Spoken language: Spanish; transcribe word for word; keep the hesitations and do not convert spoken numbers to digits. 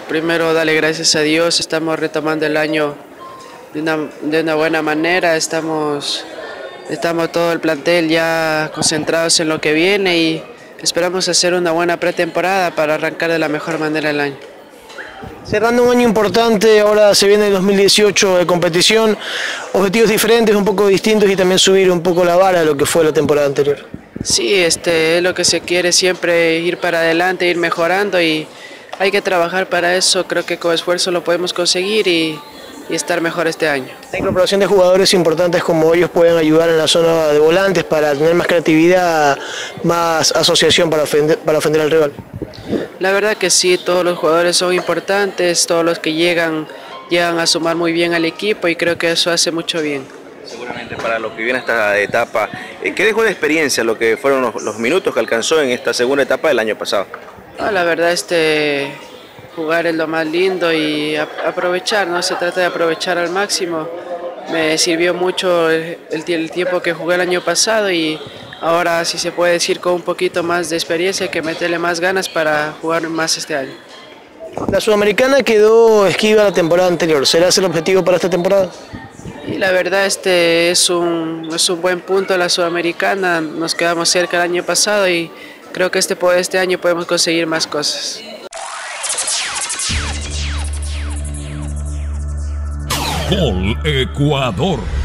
primero darle gracias a Dios, estamos retomando el año de una, de una buena manera, estamos, estamos todo el plantel ya concentrados en lo que viene y esperamos hacer una buena pretemporada para arrancar de la mejor manera el año. Cerrando un año importante, ahora se viene el dos mil dieciocho de competición, objetivos diferentes, un poco distintos y también subir un poco la vara de lo que fue la temporada anterior. Sí, este es lo que se quiere, siempre ir para adelante, ir mejorando y hay que trabajar para eso, creo que con esfuerzo lo podemos conseguir y, y estar mejor este año. La incorporación de jugadores importantes como ellos pueden ayudar en la zona de volantes para tener más creatividad, más asociación para ofender, para ofender al rival. La verdad que sí, todos los jugadores son importantes, todos los que llegan llegan a sumar muy bien al equipo y creo que eso hace mucho bien. Seguramente para lo que viene esta etapa, ¿qué dejó de experiencia lo que fueron los, los minutos que alcanzó en esta segunda etapa del año pasado? No, la verdad este jugar es lo más lindo y a, aprovechar, ¿no? Se trata de aprovechar al máximo. Me sirvió mucho el, el, el tiempo que jugué el año pasado y ahora, si se puede decir, con un poquito más de experiencia, hay que meterle más ganas para jugar más este año. La Sudamericana quedó esquiva la temporada anterior, ¿será ese el objetivo para esta temporada? Y la verdad este es un, es un buen punto la Sudamericana, nos quedamos cerca el año pasado y creo que este, este año podemos conseguir más cosas. Gol Ecuador.